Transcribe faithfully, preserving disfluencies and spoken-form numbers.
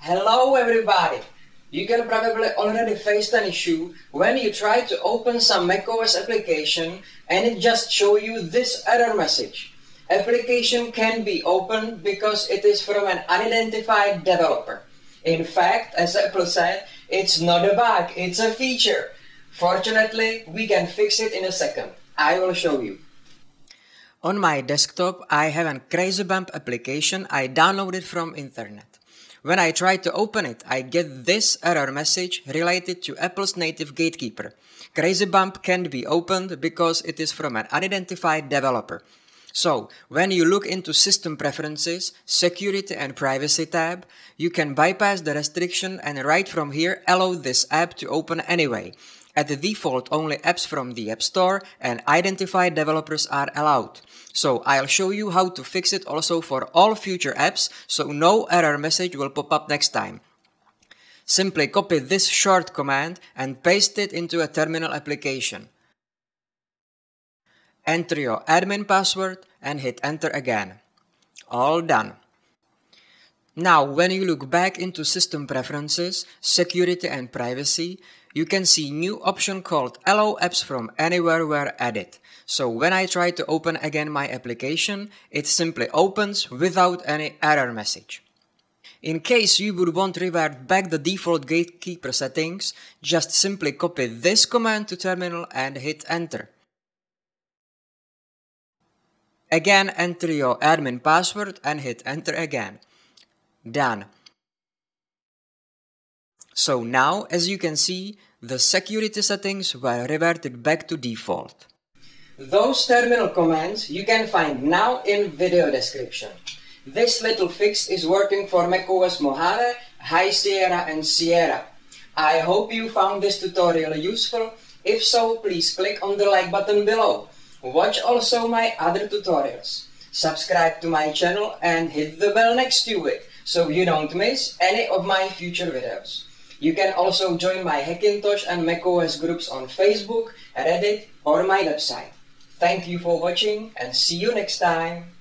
Hello everybody! You can probably already faced an issue when you try to open some macOS application and it just show you this error message. Application can be opened because it is from an unidentified developer. In fact, as Apple said, it's not a bug, it's a feature. Fortunately, we can fix it in a second. I will show you. On my desktop, I have a CrazyBump application I downloaded from internet. When I try to open it, I get this error message related to Apple's native gatekeeper. CrazyBump can't be opened because it is from an unidentified developer. So, when you look into System Preferences, Security and Privacy tab, you can bypass the restriction and right from here allow this app to open anyway. At the default, only apps from the App Store and identified developers are allowed. So I'll show you how to fix it also for all future apps, so no error message will pop up next time. Simply copy this short command and paste it into a terminal application. Enter your admin password and hit enter again. All done. Now, when you look back into System Preferences, Security and Privacy, you can see new option called Allow Apps from Anywhere were added. So when I try to open again my application, it simply opens without any error message. In case you would want to revert back the default gatekeeper settings, just simply copy this command to terminal and hit enter. Again, enter your admin password and hit enter again. Done. So now, as you can see, the security settings were reverted back to default. Those terminal commands you can find now in video description. This little fix is working for macOS Mojave, High Sierra and Sierra. I hope you found this tutorial useful. If so, please click on the like button below. Watch also my other tutorials. Subscribe to my channel and hit the bell next to it so you don't miss any of my future videos. You can also join my Hackintosh and macOS groups on Facebook, Reddit or my website. Thank you for watching and see you next time.